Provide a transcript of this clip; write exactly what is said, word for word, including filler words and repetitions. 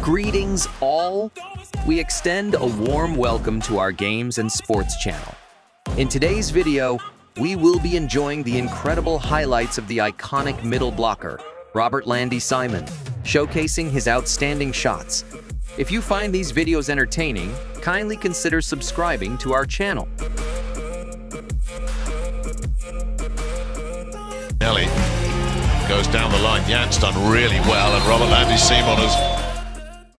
Greetings all! We extend a warm welcome to our games and sports channel. In today's video, we will be enjoying the incredible highlights of the iconic middle blocker, Robertlandy Simón, showcasing his outstanding shots. If you find these videos entertaining, kindly consider subscribing to our channel. Nelly goes down the line. Jan's done really well, and Robertlandy Simón has